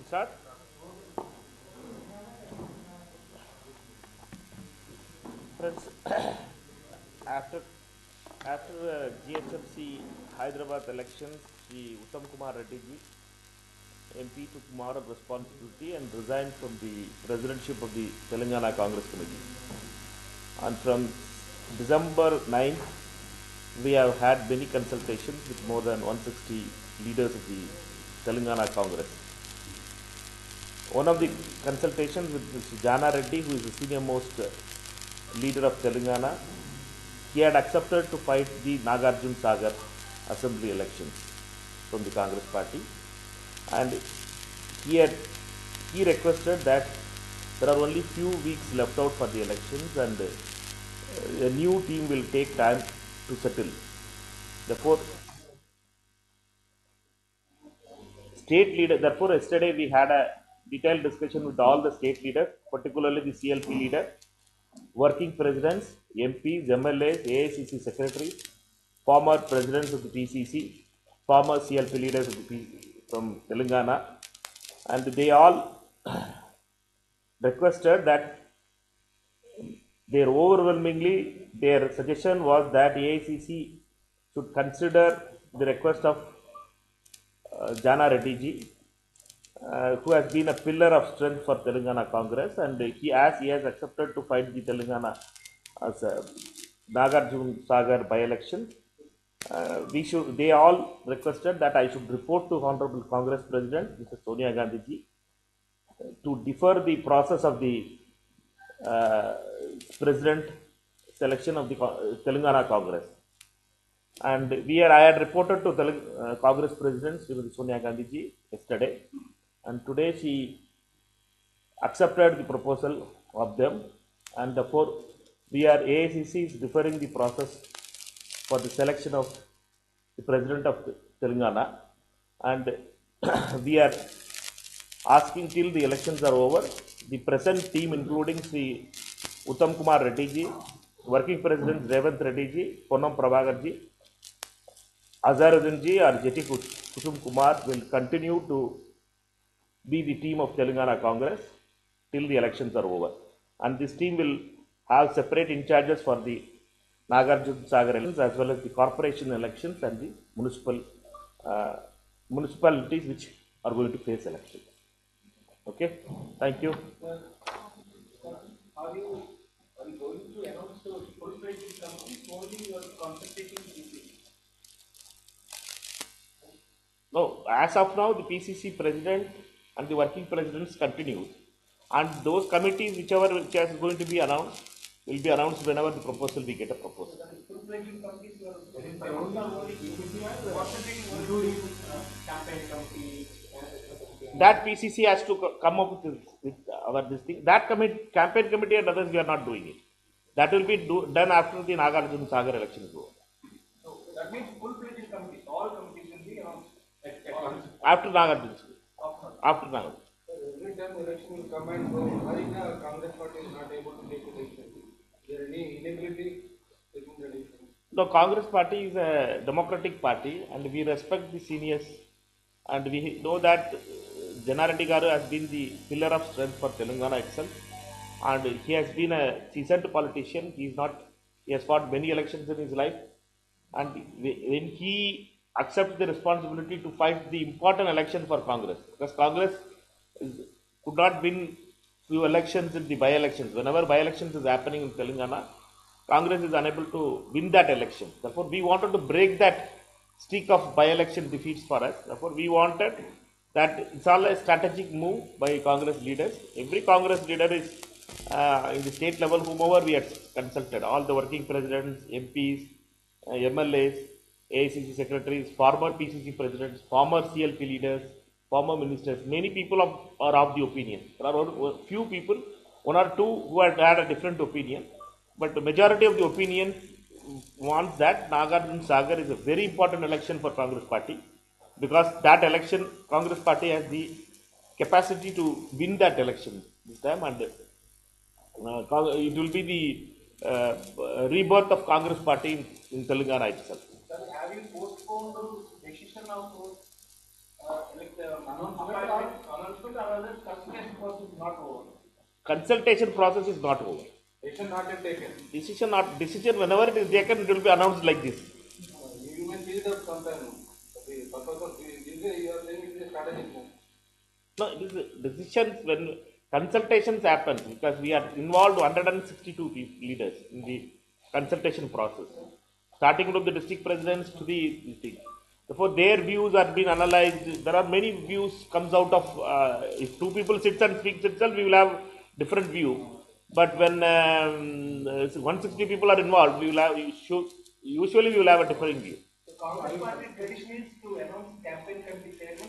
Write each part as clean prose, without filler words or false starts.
Start. Friends, after GHMC Hyderabad elections, Sri Uttam Kumar Reddy ji, MP, took moral responsibility and resigned from the presidentship of the Telangana Congress Committee. And from December 9th, we have had many consultations with more than 160 leaders of the Telangana Congress. One of the consultations with Mr. Jana Reddy, who is the senior most leader of Telangana, he had accepted to fight the Nagarjun Sagar assembly elections from the Congress party, and he requested that there are only few weeks left out for the elections and a new team will take time to settle. Therefore, yesterday we had a detailed discussion with all the state leaders, particularly the CLP leader, working presidents, MPs, MLAs, AICC secretaries, former presidents of the PCC, former CLP leaders of from Telangana, and they all requested that their suggestion was that AICC should consider the request of Jana Reddy ji, who has been a pillar of strength for Telangana Congress, and he has accepted to fight the Telangana as a Nagarjun Sagar by-election. They all requested that I should report to Honorable Congress President, Mr. Sonia Gandhi ji, to defer the process of the President selection of the Telangana Congress. And I had reported to Congress President Srimati Sonia Gandhi ji yesterday, and today she accepted the proposal of them, and therefore AICC is deferring the process for the selection of the President of Telangana, and we are asking till the elections are over, the present team including Sri Uttam Kumar Reddy ji, working President Revant Reddy ji, Ponnam Prabhakar ji, Azaruddin ji or Jeti Kusum Kumar will continue to be the team of Telangana Congress till the elections are over. And this team will have separate in charges for the Nagarjun Sagar elections as well as the corporation elections and the municipalities which are going to face elections. Okay, thank you. Are you going to announce the full-fledged company only or concentrating PCC? No, as of now, the PCC president and the working presidents continue, and those committees, which is going to be announced, will be announced whenever the proposal we get a proposal. Full-fledged companies you are only PCC or concentrating only campaign committee? That PCC has to come up with this thing. That campaign committee and others, we are not doing it. That will be done after the Nagarjun Sagar election is over. So that means full-fledged committees, all committees will be announced after Nagarjun. After Nagarjun. Every time election will come and go, why the Congress party is not able to take the decision? Is there any inability taking the decision? No, Congress party is a democratic party and we respect the seniors, and we know that Jana Reddy Garu has been the pillar of strength for Telangana itself, and he has been a seasoned politician. He has fought many elections in his life, and when he accepts the responsibility to fight the important election for Congress, because Congress could not win few elections in the by-elections. Whenever by-elections is happening in Telangana, Congress is unable to win that election. Therefore, we wanted to break that streak of by-election defeats for us. Therefore, we wanted that it's all a strategic move by Congress leaders. Every Congress leader is in the state level, whomever we had consulted, all the working presidents, MPs, MLAs, AICC secretaries, former PCC presidents, former CLP leaders, former ministers. Many people are of the opinion. There are a few people, one or two, who had a different opinion, but the majority of the opinion wants that Nagarjun Sagar is a very important election for Congress party, because that election Congress party has the capacity to win that election this time, and it will be the rebirth of Congress party in Telangana itself. Sir, have you postponed the decision of Announcement or other consultation process is not over. Consultation process is not over. Decision not yet taken. Decision whenever it is taken, it will be announced like this. You may see that sometime. The purpose of this, you are saying it is a strategic move. No, it is decisions when consultations happen because we are involved 162 leaders in the consultation process, starting from the district presidents to the district. Therefore, their views are being analyzed. There are many views comes out of. If two people sits and speaks itself, we will have different view. But when 160 people are involved, we will have usually we will have a different view. The Congress party tradition is to announce campaign committee chairman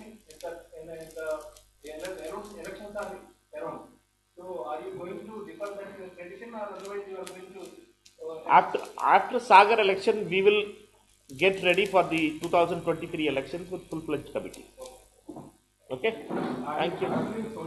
the elections are around. So are you going to defer that tradition or otherwise you are going to? After Sagar election, we will get ready for the 2023 elections with full-fledged committee. Okay? Thank you.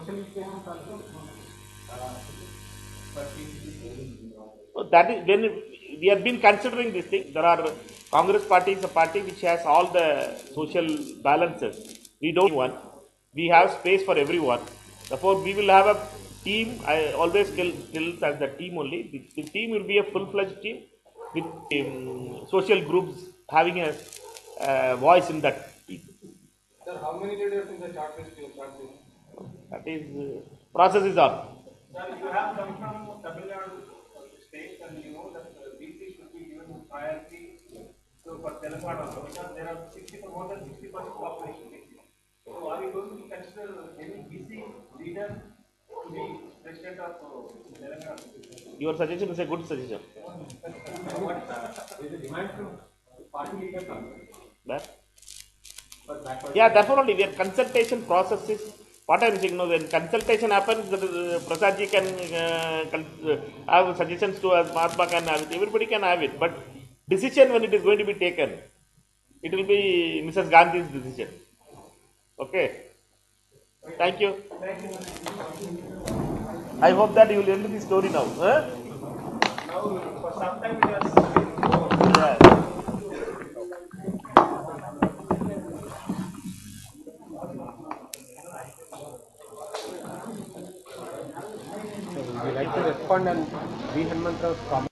So that is when we have been considering this thing. There are Congress party is a party which has all the social balances. We don't want. We have space for everyone. Therefore, we will have a team. I always tell as the team only. The team will be a full-fledged team with social groups having a voice in that team. Sir, how many leaders in the shortlist you start with? That is process is on. Sir, you have come from Tamil Nadu state and you know that BC should be given priority for Telangana because there are more than 60% population. So are you going to consider any BC leader to be president of Telangana? Your suggestion is a good suggestion. Is it demand from party leader? Yeah, therefore only where consultation process is what I am saying. When consultation happens, Prasadji can have suggestions to us, Mahatma can have it, everybody can have it. But decision when it is going to be taken, it will be Mrs. Gandhi's decision. Okay. Thank you. I hope that you will end the story now. Huh? Now, for some time, it has Yeah. Would you like to respond on V. Hanumantrau's comment?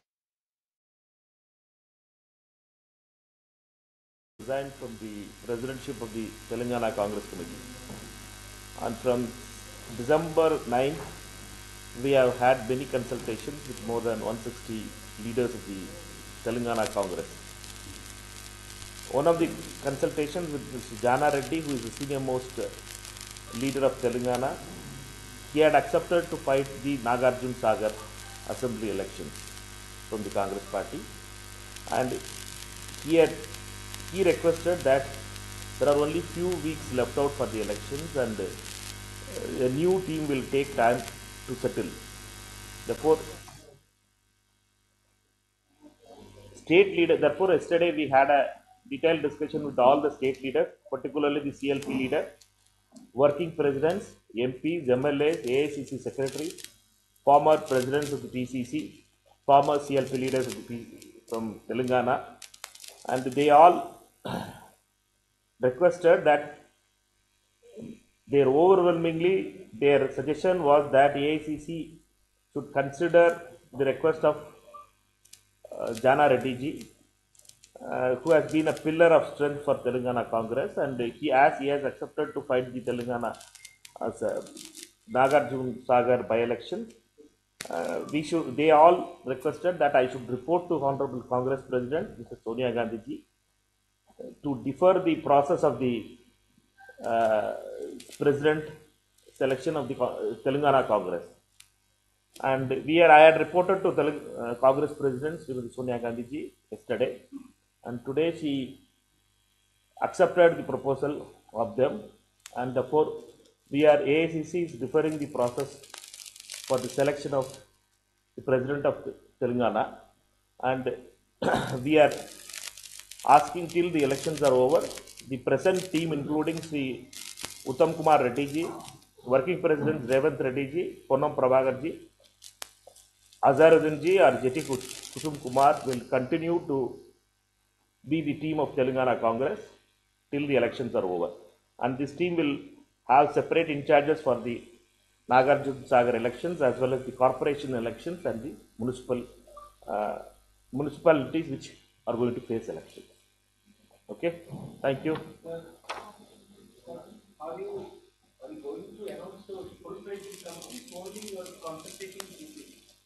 Resigned from the presidentship of the Telangana Congress Committee. And from December 9, we have had many consultations with more than 160 leaders of the Telangana Congress. One of the consultations with Mr. Jana Reddy, who is the senior most leader of Telangana, he had accepted to fight the Nagarjun Sagar assembly elections from the Congress party, and he requested that there are only few weeks left out for the elections and a new team will take time to settle. Therefore, yesterday we had a detailed discussion with all the state leaders, particularly the CLP leader, working presidents, MPs, MLAs, AICC secretaries, former presidents of the PCC, former CLP leaders of from Telangana, and they all requested that their suggestion was that AICC should consider the request of Jana Reddy ji, who has been a pillar of strength for Telangana Congress, and he has accepted to fight the Telangana as a Nagarjun Sagar by-election. They all requested that I should report to Honorable Congress President, Mr. Sonia Gandhi ji, to defer the process of the President selection of the Telangana Congress. And I had reported to Congress President Srimati Sonia Gandhi ji yesterday, and today she accepted the proposal of them, and therefore AICC is deferring the process for the selection of the President of Telangana, and we are asking till the elections are over. The present team, including Sri Uttam Kumar Reddy ji, working President Revant Reddy ji, Ponnam Prabhakar ji, Azaruddin ji or Jeti Kusum Kumar will continue to be the team of Telangana Congress till the elections are over. and this team will have separate in charges for the Nagarjuna Sagar elections as well as the corporation elections and the uh, municipalities which are going to face elections. Okay, thank you. Are you going to announce the full-fledged company only you are concentrating PCC?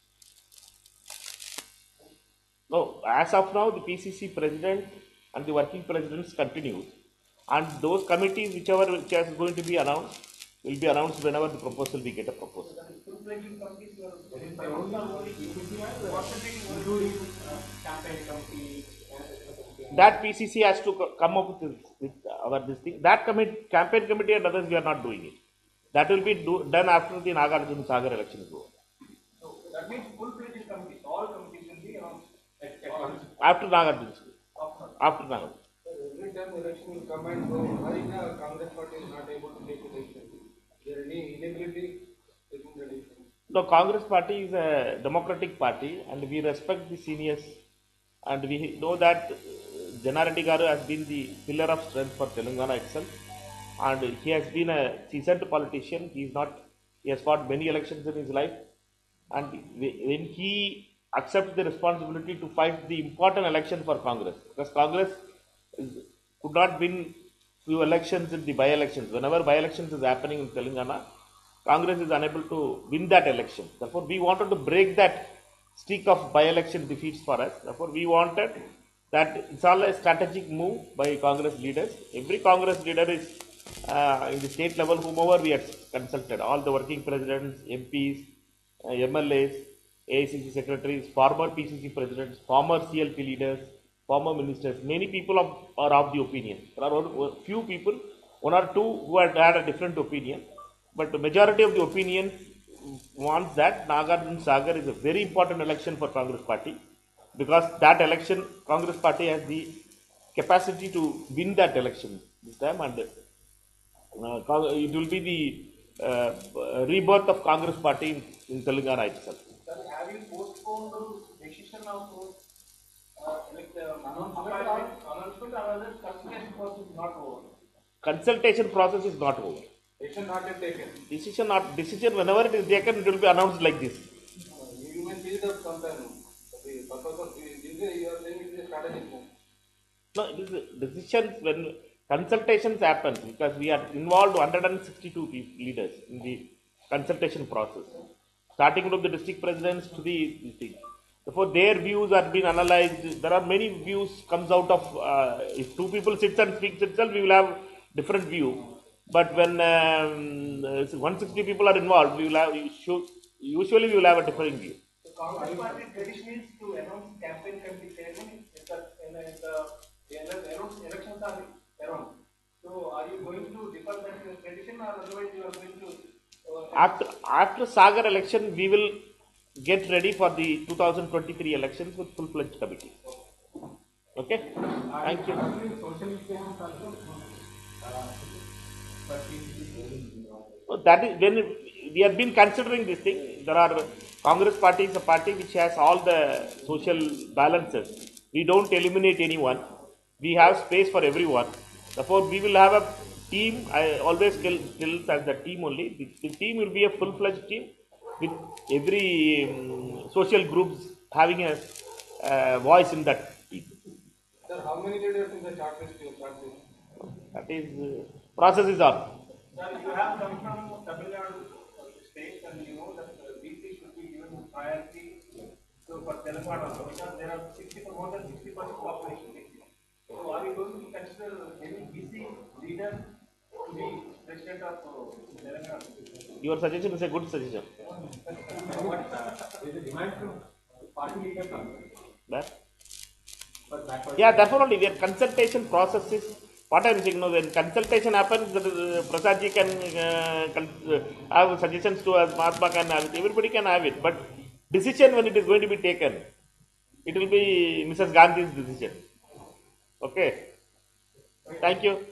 No, as of now, the PCC president and the working presidents continue, and those committees, which is going to be announced, will be announced whenever the proposal we get a proposal. Full-fledged companies you are only concentrating only campaign committee. That PCC has to come up with our this thing. That campaign committee and others, we are not doing it. That will be done after the Nagarjuna Sagar election is over. So that means full-fledged committees, all committees will be announced at once. After Nagarjuna. After Nagarjuna. Every time election will come and go, why the Congress party is not able to take the decision? Is there any inability taking the decision? The Congress party is a democratic party, and we respect the seniors, and we know that Jannareddy Garu has been the pillar of strength for Telangana itself, and he has been a seasoned politician. He has fought many elections in his life, and when he accepts the responsibility to fight the important election for Congress, because Congress could not win few elections in the by-elections. Whenever by-elections is happening in Telangana, Congress is unable to win that election. Therefore, we wanted to break that streak of by-election defeats for us. Therefore, we wanted that it's all a strategic move by Congress leaders. Every Congress leader is in the state level, whomever we had consulted, all the working presidents, MPs, MLAs, AICC secretaries, former PCC presidents, former CLP leaders, former ministers. Many people are of the opinion. There are few people, one or two, who had a different opinion. But the majority of the opinion wants that Nagarjuna Sagar is a very important election for Congress party, because that election, Congress party has the capacity to win that election this time, and it will be the rebirth of Congress party in Telangana itself. Sir, have you postponed the decision of announcement or other consultation process is not over? Consultation process is not over. Decision not yet taken. Decision whenever it is taken, it will be announced like this. You may build up sometime. The purpose of this, you are saying it is a strategic move. No, it is decisions when consultations happen, because we are involved 162 leaders in the consultation process, starting from the district presidents to the thing. Therefore, their views are being analyzed. There are many views comes out of if two people sits and speaks itself, we will have different view. But when 160 people are involved, we will have usually we will have a different view. The Congress party tradition is to announce campaign committee chairman the elections are around. So are you going to defer that tradition, or otherwise you are going to? After Sagar election, we will get ready for the 2023 elections with full-fledged committee. Okay? Thank you. So that is when we have been considering this thing. There are Congress party is a party which has all the social balances. We don't eliminate anyone. We have space for everyone. Therefore, we will have a team. I always tell as the team only. The team will be a full-fledged team with every social groups having a voice in that team. Sir, how many leaders in the shortlist you have? That is process is on. Sir, you have come from Tamil Nadu state, and you know that BP should be given priority for Telangana, because there are more than 60% population. So are you going to consider any BC leader to be president of Telangana? Your suggestion is a good suggestion. There is a demand from party leaders. Yeah, therefore only their consultation process is what I am saying. When consultation happens, Prasad ji can have suggestions to us, Mahatma can have it, everybody can have it. But decision when it is going to be taken, it will be Mrs. Gandhi's decision. Okay. Thank you.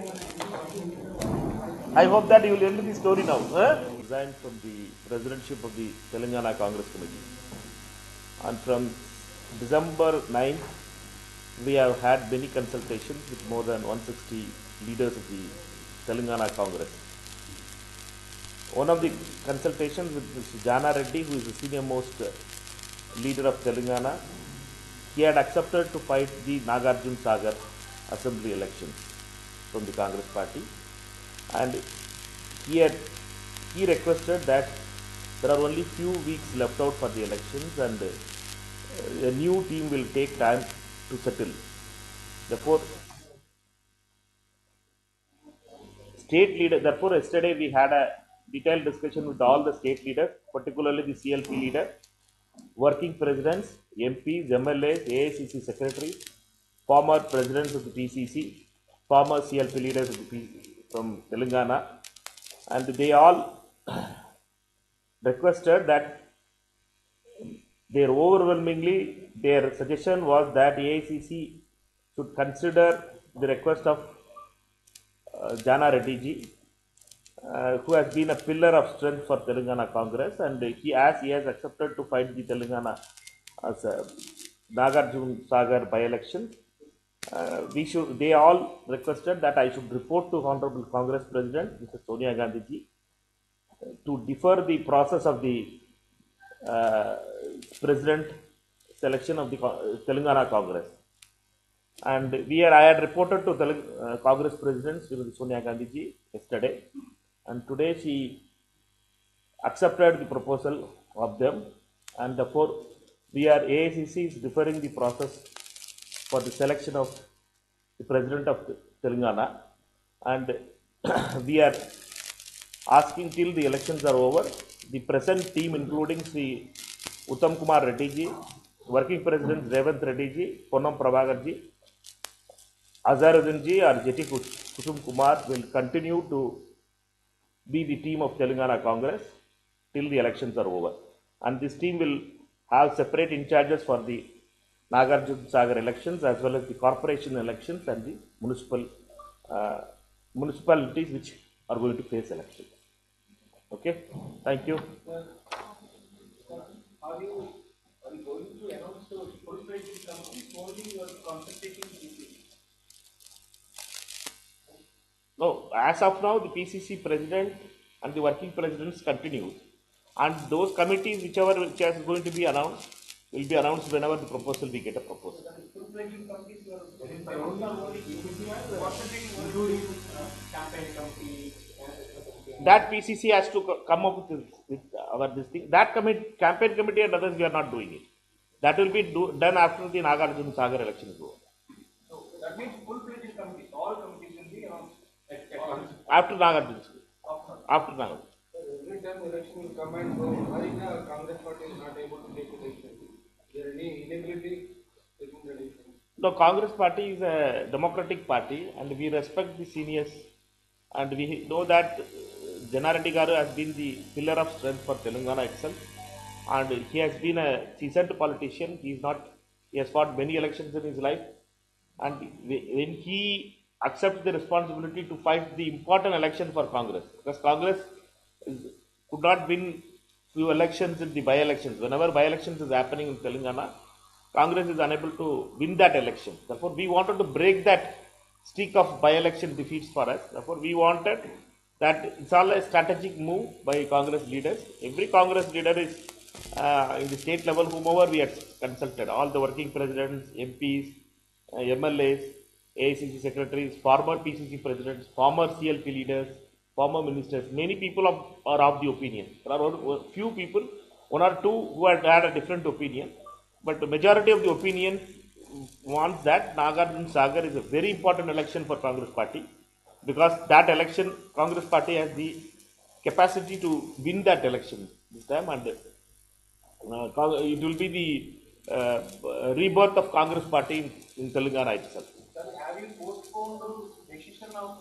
I hope that you will end the story now. Resigned from the presidentship of the Telangana Congress Committee. And from December 9, we have had many consultations with more than 160 leaders of the Telangana Congress. One of the consultations with Mr. Jana Reddy, who is the senior most leader of Telangana, he had accepted to fight the Nagarjun Sagar assembly elections from the Congress party, and he requested that there are only few weeks left out for the elections and a new team will take time to settle. Therefore, yesterday we had a detailed discussion with all the state leaders, particularly the CLP leader, working presidents, MPs, MLAs, AICC secretaries, former presidents of the PCC, former CLP leaders of from Telangana, and they all requested that their suggestion was that AICC should consider the request of Jana Reddy ji, who has been a pillar of strength for Telangana Congress, and he has accepted to fight the Telangana as a Nagarjun Sagar by-election. They all requested that I should report to Honorable Congress President, Mr. Sonia Gandhi ji, to defer the process of the President selection of the Telangana Congress. And I had reported to Congress President Srimati Sonia Gandhi ji yesterday, and today she accepted the proposal of them, and therefore AICC is deferring the process for the selection of the President of Telangana, and we are asking till the elections are over. The present team, including Sri Uttam Kumar Reddy ji, Working President Revant Reddy ji, Ponnam Prabhakar ji, Azharuddin ji or Jeti Kusum Kumar will continue to be the team of Telangana Congress till the elections are over. And this team will have separate in charges for the Nagarjun Sagar elections as well as the corporation elections and the municipalities which are going to face elections. Okay, thank you. Are you going to announce the full-fledged companies or only you are concentrating PCC? No, as of now, the PCC president and the working presidents continue, and those committees, which is going to be announced, will be announced whenever the proposal we get a proposal. Full-fledged companies you are only concentrating only campaign committee. That PCC has to come up with this thing. That campaign committee and others, we are not doing it. That will be done after the Nagarjun Sagar election is over. So that means full-fledged committees, all committees will be announced after Nagarjun. After Nagarjun. Every time election will come and go, why the Congress party is not able to take the decision? Is there any inability taking the decision? No, Congress party is a democratic party, and we respect the seniors, and we know that Jana Reddy Garu has been the pillar of strength for Telangana itself, and he has been a seasoned politician. He has fought many elections in his life, and when he accepts the responsibility to fight the important election for Congress, because Congress could not win few elections in the by-elections. Whenever by-elections is happening in Telangana, Congress is unable to win that election. Therefore, we wanted to break that streak of by-election defeats for us. Therefore, we wanted that it's all a strategic move by Congress leaders. Every Congress leader is in the state level, whomever we had consulted, all the working presidents, MPs, MLAs, AICC secretaries, former PCC presidents, former CLP leaders, former ministers. Many people are of the opinion. There are few people, one or two, who had a different opinion, but the majority of the opinion wants that Nagarjun Sagar is a very important election for Congress party, because that election, Congress party has the capacity to win that election this time, and it will be the rebirth of Congress party in Telangana itself. Sir, have you postponed the decision of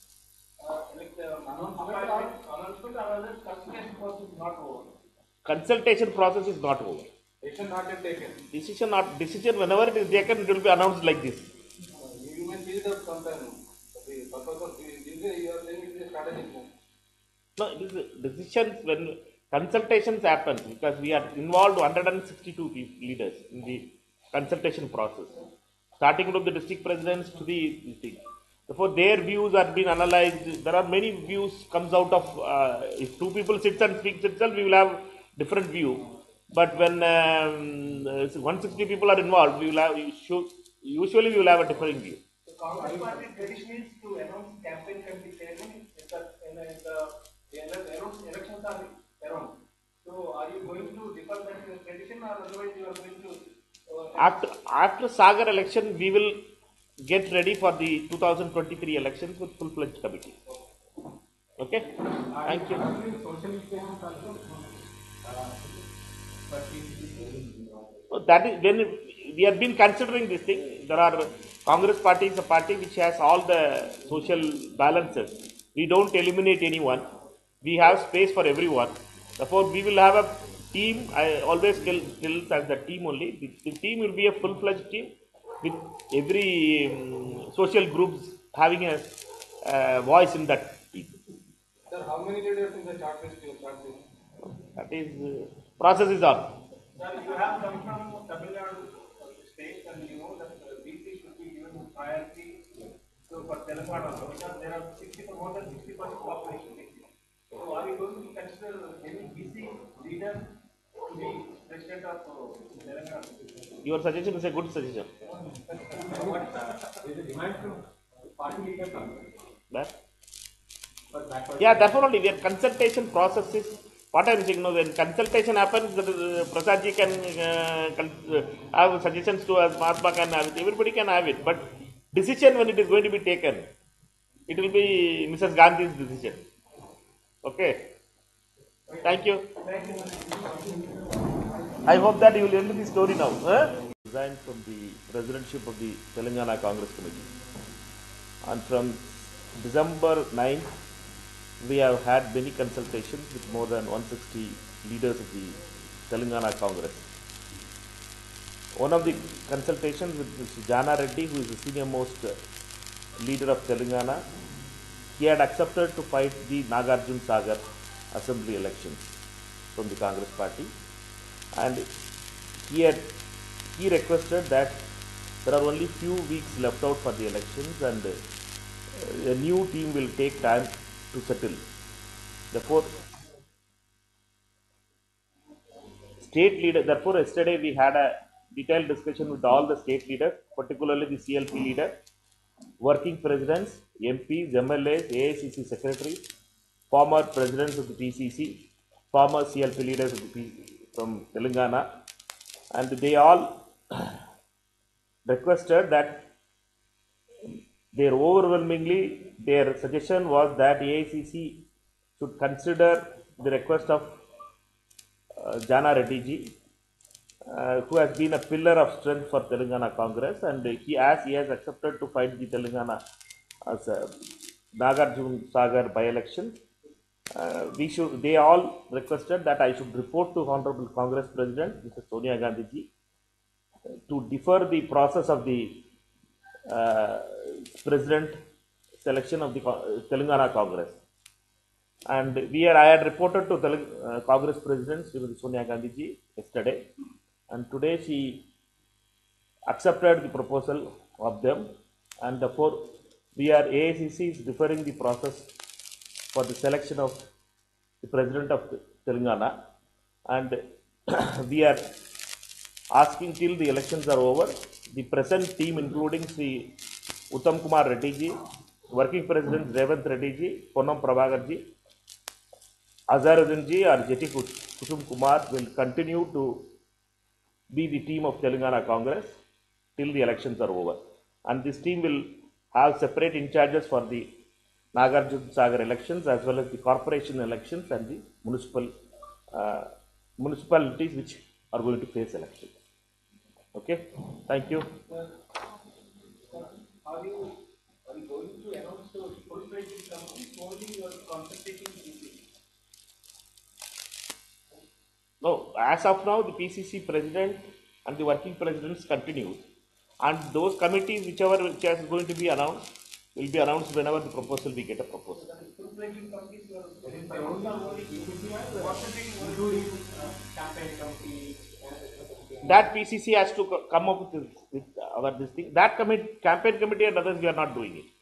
announcement or other consultation process is not over? Consultation process is not over. Decision not yet taken. Decision whenever it is taken, it will be announced like this. You may see that sometime. The purpose of this, you are saying it is a strategic move. No, it is decisions when consultations happen, because we are involved 162 leaders in the consultation process, starting from the district presidents to the thing. Therefore, their views are being analyzed. There are many views comes out of, if two people sits and speaks itself, we will have different view. But when 160 people are involved, we will have, usually we will have a different view. The Congress party tradition is to announce campaign committee chairman the elections are around. So are you going to defer that tradition, or otherwise you are going to? After Sagar election, we will get ready for the 2023 elections with full-fledged committee. Okay? Thank you. So that is when we have been considering this thing. There are Congress party is a party which has all the social balances. We don't eliminate anyone. We have space for everyone. Therefore, we will have a team. I always tell as the team only. The team will be a full-fledged team with every social groups having a voice in that team. Sir, how many leaders in the chart list you have? That is process is on. Sir, you have come from Tamil Nadu state, and you know that BC should be given priority. So for Telangana, because there are more than 60% population. So are you going to consider any BC leader to be president of Telangana? Your suggestion is a good suggestion. That? Yeah, definitely. Their consultation process is what I am saying. When consultation happens, Prasadji can have suggestions to us, Mahatma can have it, everybody can have it. But decision when it is going to be taken, it will be Mrs. Gandhi's decision. Okay. Thank you. I hope that you will end the story now. Resigned from the presidentship of the Telangana Congress Committee. And from December 9th, we have had many consultations with more than 160 leaders of the Telangana Congress. One of the consultations with Mr. Jana Reddy, who is the senior most leader of Telangana, he had accepted to fight the Nagarjun Sagar assembly elections from the Congress party, and he requested that there are only few weeks left out for the elections and a new team will take time to settle. Therefore, yesterday we had a detailed discussion with all the state leaders, particularly the CLP leader, working presidents, MPs, MLAs, AICC secretaries, former presidents of the PCC, former CLP leaders of from Telangana, and they all requested that their suggestion was that AICC should consider the request of Jana Reddy ji, who has been a pillar of strength for Telangana Congress, and he has accepted to fight the Telangana as a Nagarjun Sagar by-election. They all requested that I should report to Honorable Congress President, Mr. Sonia Gandhi ji, to defer the process of the President selection of the Telangana Congress. And I had reported to Congress President Srimati Sonia Gandhi ji yesterday, and today she accepted the proposal of them, and therefore AICC is deferring the process for the selection of the President of Telangana, and we are asking till the elections are over. The present team, including Sri Uttam Kumar Reddy ji, working President Revant Reddy ji, Ponnam Prabhakar ji, Azharuddin ji or Jeti Kusum Kumar will continue to be the team of Telangana Congress till the elections are over. And this team will have separate in charges for the Nagarjun Sagar elections as well as the corporation elections and the municipalities which are going to face elections. Okay, thank you. Are you going to announce the full-fledged company, only you are concentrating PCC? No, as of now, the PCC president and the working presidents continue, and those committees, which is going to be announced, will be announced whenever the proposal we get a proposal. Full-fledged companies you are only concentrating only campaign committee. That PCC has to come up with our this thing. That campaign committee and others, we are not doing it.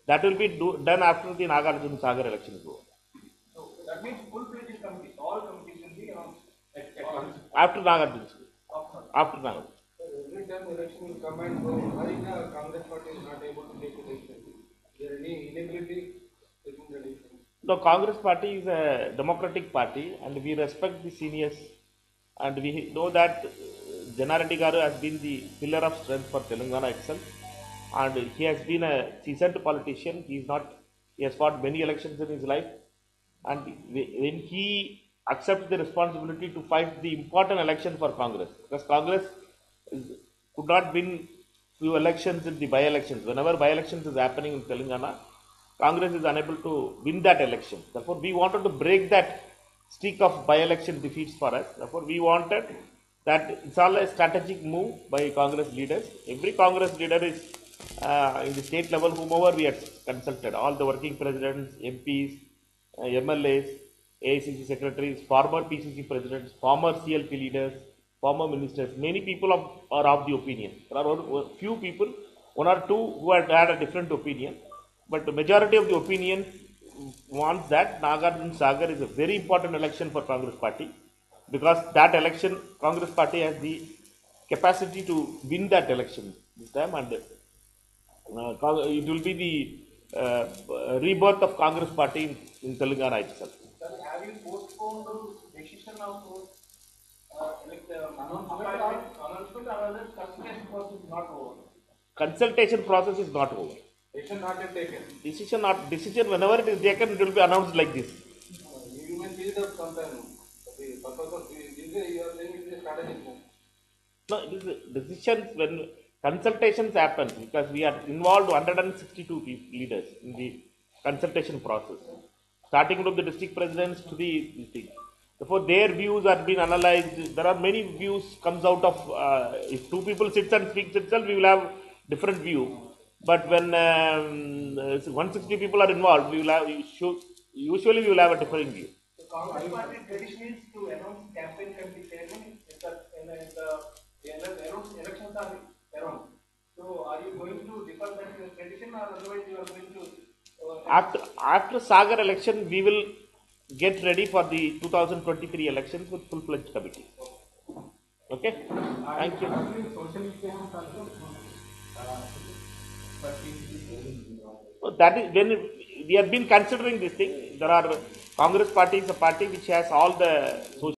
That will be done after the Nagarjuna Sagar election is over. So that means full-fledged committees, all committees will be announced After Nagarjuna. after. After Nagarjuna. Every time election will come and go, why the Congress party is not able to take the decision? Is there any inability taking the decision? The Congress party is a democratic party and we respect the seniors and we know that Jannareddy Garu has been the pillar of strength for Telangana itself and he has been a seasoned politician. He has fought many elections in his life and when he accepts the responsibility to fight the important election for Congress, because Congress could not win few elections in the by-elections. Whenever by-elections is happening in Telangana, Congress is unable to win that election. Therefore, we wanted to break that streak of by-election defeats for us. Therefore, we wanted that it's all a strategic move by Congress leaders. Every Congress leader is in the state level, whomever we had consulted, all the working presidents, MPs, MLAs, AICC secretaries, former PCC presidents, former CLP leaders, former ministers. Many people are of the opinion. There are few people, one or two who had a different opinion, but the majority of the opinion wants that Nagarjuna Sagar is a very important election for Congress party because that election Congress party has the capacity to win that election this time and it will be the rebirth of Congress party in Telangana itself. Sir, have you postponed the decision of announcement or other consultation process is not over? Consultation process is not over. Decision not yet taken. Decision whenever it is taken, it will be announced like this. You may see that sometime. The purpose of this, you are saying it is a strategic move. No, it is decisions when consultations happen because we are involved 162 leaders in the consultation process, starting from the district presidents to the thing. Therefore, their views are being analyzed. There are many views comes out of if two people sits and speaks itself, we will have different view. But when 160 people are involved, we will have usually we will have a different view. The Congress party tradition is to announce campaign committee chairman the elections are around. So are you going to defer that tradition or otherwise you are going to After Sagar election, we will get ready for the 2023 elections with full-fledged committee. Okay? Thank you. So that is when we have been considering this thing. There are Congress party is a party which has all the social